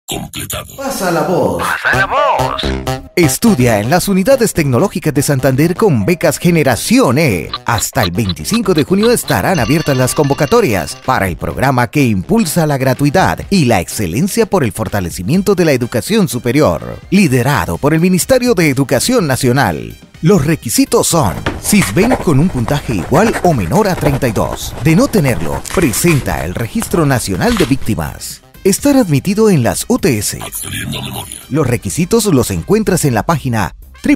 completado. Pasa la voz. Pasa la voz. Estudia en las unidades tecnológicas de Santander con becas Generación E. Hasta el 25 de junio estarán abiertas las convocatorias para el programa que impulsa la gratuidad y la excelencia por el fortalecimiento de la educación superior, liderado por el Ministerio de Educación Nacional. Los requisitos son: Sisbén con un puntaje igual o menor a 32. De no tenerlo, presenta el Registro Nacional de Víctimas. Estar admitido en las UTS. Accediendo a memoria. Los requisitos los encuentras en la página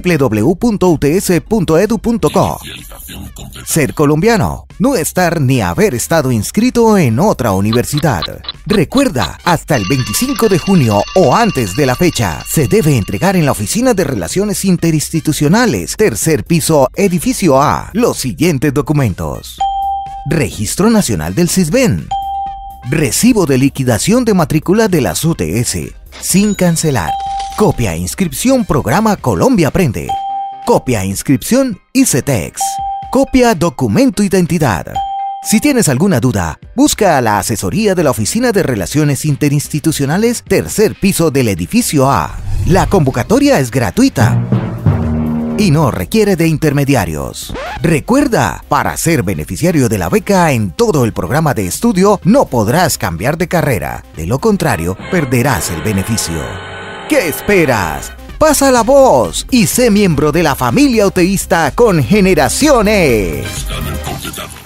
www.uts.edu.co. Inicialización completa. Ser colombiano, no estar ni haber estado inscrito en otra universidad. Recuerda, hasta el 25 de junio o antes de la fecha, se debe entregar en la Oficina de Relaciones Interinstitucionales, tercer piso, edificio A, los siguientes documentos: Registro Nacional del Sisbén, recibo de liquidación de matrícula de las UTS, sin cancelar, copia e inscripción programa Colombia Aprende, copia e inscripción ICETEX, copia documento identidad. Si tienes alguna duda, busca a la asesoría de la Oficina de Relaciones Interinstitucionales, tercer piso del edificio A. La convocatoria es gratuita y no requiere de intermediarios. Recuerda, para ser beneficiario de la beca en todo el programa de estudio, no podrás cambiar de carrera. De lo contrario, perderás el beneficio. ¿Qué esperas? Pasa la voz y sé miembro de la familia uteísta con Generación E. Examen completado.